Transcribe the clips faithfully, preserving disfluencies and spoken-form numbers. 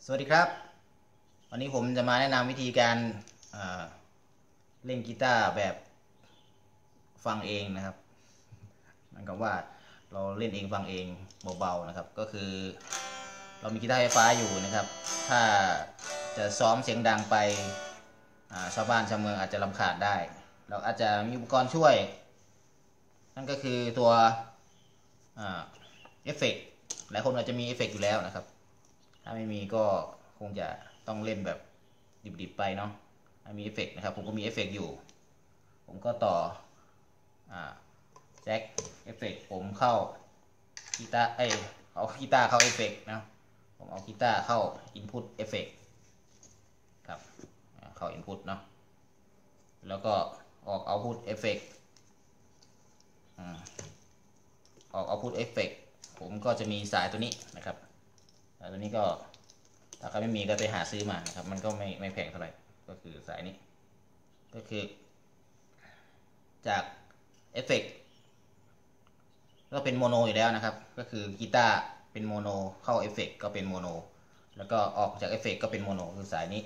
สวัสดีครับวันนี้ผมจะมาแนะนำวิธีการเล่นกีตาร์แบบฟังเองนะครับเหมือนกับว่าเราเล่นเองฟังเองเบาๆนะครับก็คือเรามีกีตาร์ไฟฟ้าอยู่นะครับถ้าจะซ้อมเสียงดังไปชาวบ้านชาวเมืองอาจจะรำคาญได้เราอาจจะมีอุปกรณ์ช่วยนั่นก็คือตัวเอฟเฟกต์หลายคนอาจจะมีเอฟเฟกต์อยู่แล้วนะครับถ้าไม่มีก็คงจะต้องเล่นแบบดิบๆไปเนาะมีเอฟเฟกต์นะครับผมก็มีเอฟเฟกต์อยู่ผมก็ต่อแจ็คเอฟเฟกต์ผมเข้ากีตาร์เอ้ยเอากีตาร์เข้าเอฟเฟกต์นะผมเอากีตาร์เข้าอินพุตเอฟเฟกต์ครับเข้าอินพุตเนาะแล้วก็ออกเอาพุตเอฟเฟกต์ออกเอาพุตเอฟเฟกต์ผมก็จะมีสายตัวนี้นะครับสายตัวนี้ก็ถ้าใครไม่มีก็ไปหาซื้อมานะครับมันก็ไม่ไม่แพงเท่าไหร่ก็คือสายนี้ก็คือจากเอฟเฟกต์ก็เป็นโมโนอยู่แล้วนะครับก็คือกีตาร์เป็นโมโนเข้าเอฟเฟกต์ก็เป็นโมโนแล้วก็ออกจากเอฟเฟกต์ก็เป็นโมโนคือสายนี้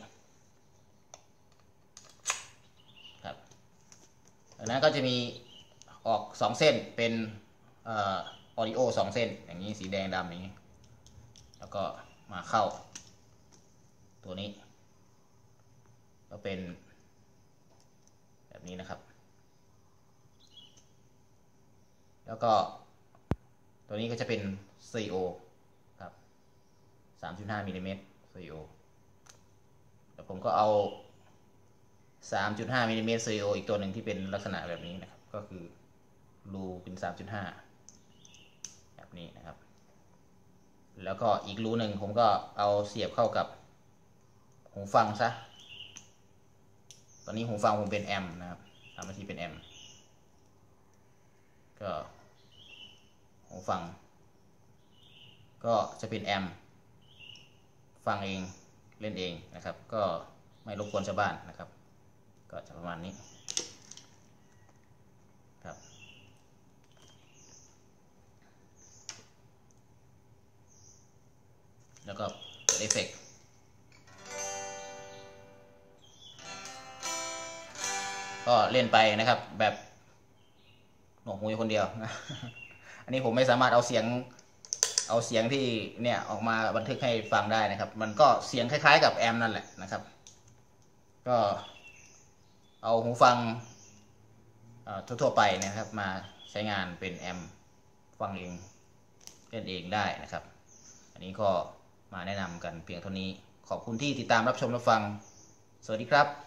ครับดังนั้นก็จะมีออกสองเส้นเป็นออดิโอสองเส้นอย่างนี้สีแดงดำอย่างนี้แล้วก็มาเข้าตัวนี้ก็เป็นแบบนี้นะครับแล้วก็ตัวนี้ก็จะเป็น ซี โอ ครับ สามจุดห้า มิลลิเมตร ซี โอ แล้วผมก็เอา สามจุดห้า มิลลิเมตร ซี โอ อีกตัวหนึ่งที่เป็นลักษณะแบบนี้นะครับก็คือรูเป็น สามจุดห้า แบบนี้นะครับแล้วก็อีกรูหนึ่งผมก็เอาเสียบเข้ากับหูฟังซะตอนนี้หูฟังผมเป็นแอมป์นะครับทำหน้าที่เป็นแอมป์ก็หูฟังก็จะเป็นแอมป์ฟังเองเล่นเองนะครับก็ไม่รบกวนชาวบ้านนะครับก็จะประมาณนี้ครับแล้วก็เปิดเอฟเฟกต์ก็เล่นไปนะครับแบบหนวกหูคนเดียวนะ อันนี้ผมไม่สามารถเอาเสียงเอาเสียงที่เนี่ยออกมาบันทึกให้ฟังได้นะครับมันก็เสียงคล้ายๆกับแอมนั่นแหละนะครับก็เอาหูฟังทั่วๆไปนะครับมาใช้งานเป็นแอมฟังเองเล่นเองได้นะครับอันนี้ก็มาแนะนำกันเพียงเท่านี้ขอบคุณที่ติดตามรับชมรับฟังสวัสดีครับ